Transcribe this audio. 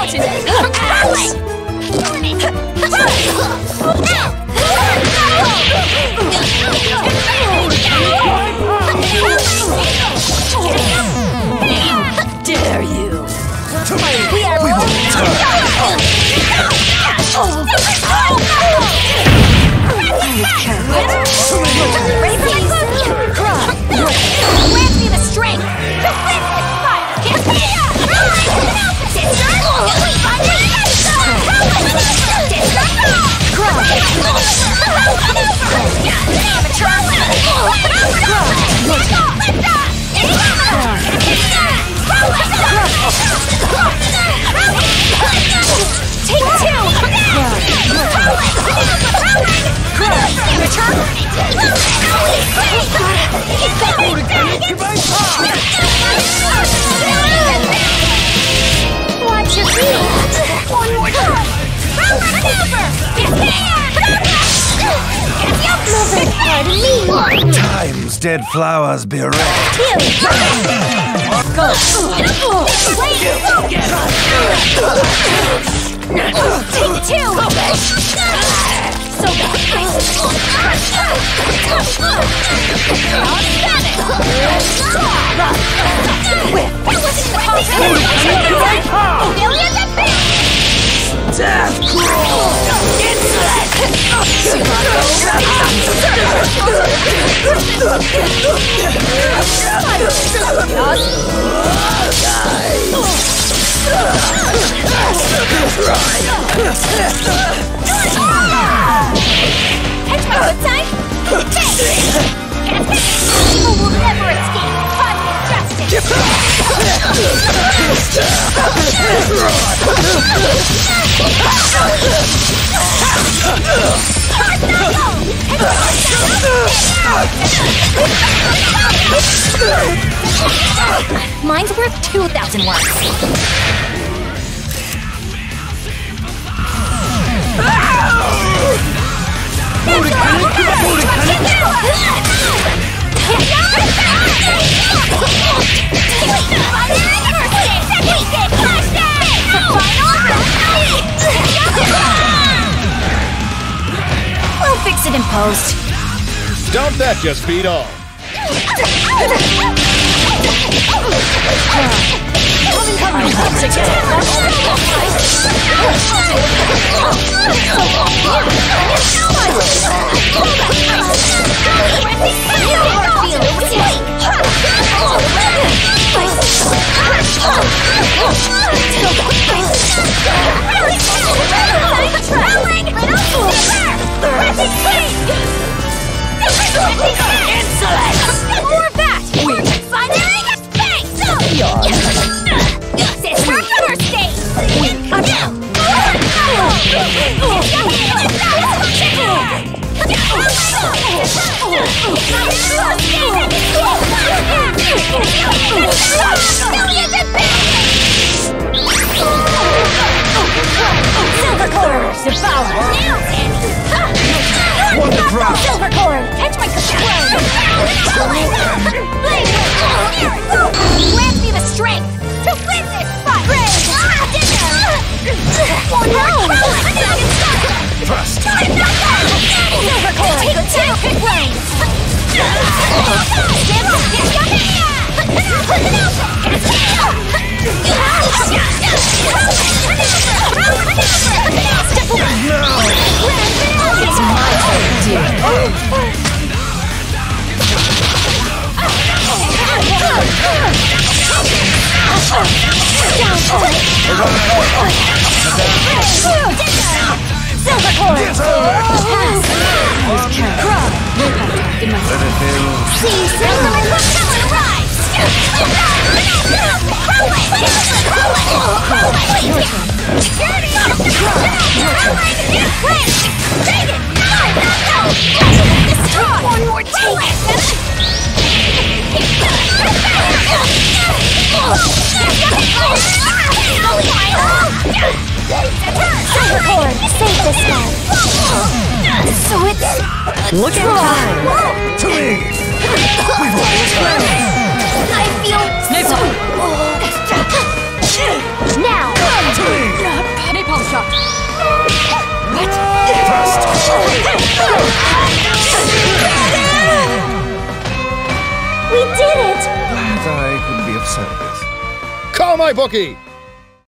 Dare you? We are grant me the strength to win this fight! Give me Take two! Watch your feet! One more time! Time's dead flowers bereft. Go! Take two! So Death catch my good side! Evil will never escape cosmic justice! Mine's worth 2,000 words. We'll fix it in post. Don't that just beat all? More of that! Finally get space! This is our state! Silver cord! Devour! Silver cord! Catch my grant me the strength to win this fight! One more! Trust. Silver cord! Take reins! It's my turn, dear. Silver cord! See, Silver rise! One more Silver cord, save this guy. So it's... Look at time! To me! I feel... Snip! Now! it! Glad I could be of service. Call my bookie!